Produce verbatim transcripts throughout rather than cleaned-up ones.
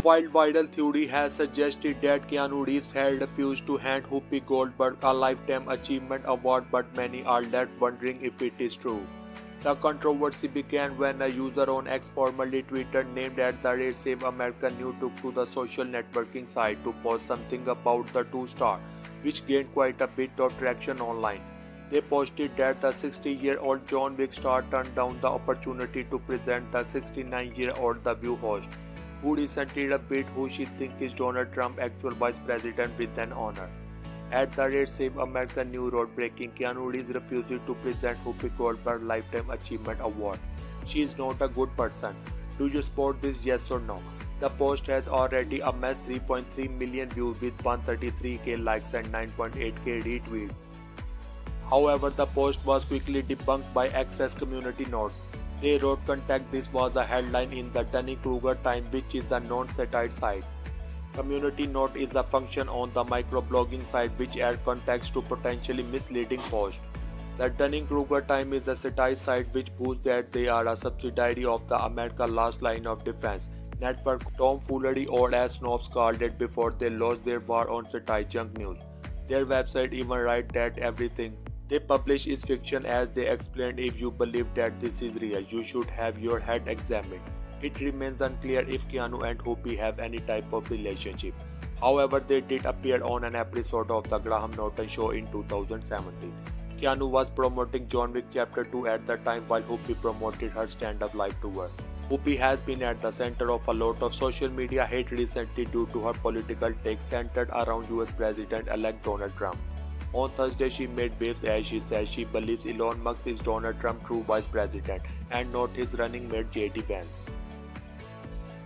While viral theory has suggested that Keanu Reeves had refused to hand Whoopi Goldberg a Lifetime Achievement Award, but many are left wondering if it is true. The controversy began when a user on X, formerly Twitter, named at the rate Save America New, took to the social networking site to post something about the two-star, which gained quite a bit of traction online. They posted that the sixty-year-old John Wick star turned down the opportunity to present the sixty-nine-year-old The View host, who recently revealed who she thinks is Donald Trump's actual vice president, with an honor. At the rate Save America New wrote, breaking, Keanu Reeves refused to present Whoopi Goldberg Lifetime Achievement Award. She is not a good person. Do you support this, yes or no? The post has already amassed three point three million views with one hundred thirty-three K likes and nine point eight K retweets. However, the post was quickly debunked by Access community notes. They wrote, contact, this was a headline in the Dunning-Kruger Time, which is a non-satire site. Community note is a function on the microblogging site which adds context to potentially misleading posts. The Dunning-Kruger Time is a satire site which boasts that they are a subsidiary of the America Last Line of Defense network, tomfoolery, or as snobs called it before they lost their war on satire junk news. Their website even writes that everything they publish is fiction, as they explained. If you believe that this is real, you should have your head examined. It remains unclear if Keanu and Whoopi have any type of relationship. However, they did appear on an episode of The Graham Norton Show in two thousand seventeen. Keanu was promoting John Wick Chapter two at the time, while Whoopi promoted her stand-up live tour. Whoopi has been at the center of a lot of social media hate recently due to her political takes centered around U S President-elect Donald Trump. On Thursday, she made waves as she said she believes Elon Musk is Donald Trump's true vice president and not his running mate J D Vance.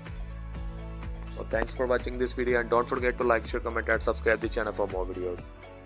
So thanks for watching this video, and don't forget to like, share, comment and subscribe the channel for more videos.